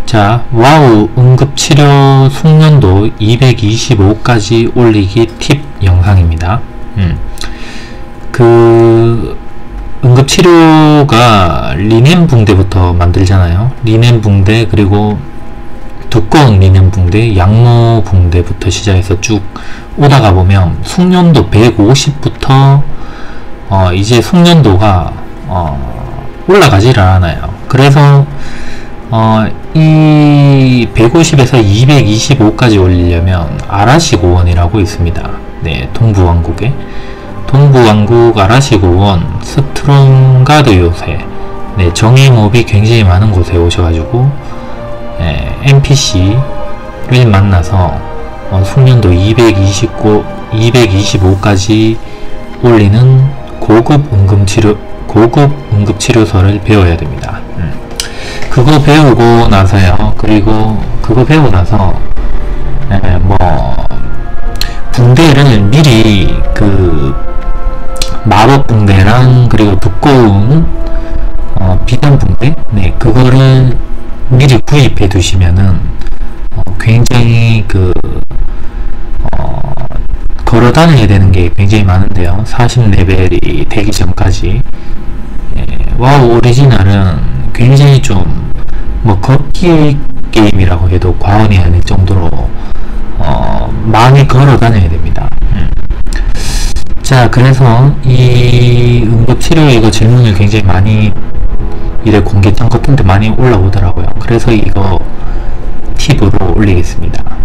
자, 와우 응급치료 숙련도 225까지 올리기 팁 영상입니다. 그 응급치료가 리넨 붕대부터 만들잖아요. 리넨 붕대, 그리고 두꺼운 리넨 붕대, 양모 붕대부터 시작해서 쭉 오다가 보면 숙련도 150부터 이제 숙련도가 올라가지를 않아요. 그래서 이 150에서 225까지 올리려면 아라시 고원이라고 있습니다. 네, 동부왕국에 동부왕국 아라시 고원 스트롬가드 요새, 네, 정예몹이 굉장히 많은 곳에 오셔가지고 NPC를 만나서 숙련도 225까지 올리는 고급 응급치료서를 배워야 됩니다. 그거 배우고 나서요. 그리고 그거 배우고 나서 붕대를 미리 그 마법 붕대랑 그리고 두꺼운 비단 붕대, 네, 그거를 미리 구입해 두시면은 굉장히 걸어 다녀야 되는 게 굉장히 많은데요. 40레벨이 되기 전까지. 와우 오리지널은 굉장히 좀 걷기 게임이라고 해도 과언이 아닐 정도로 많이 걸어 다녀야 됩니다. 자, 그래서 이 응급치료 이거 질문을 굉장히 많이 이래 공개창 같은데 많이 올라오더라고요. 그래서 이거 팁으로 올리겠습니다.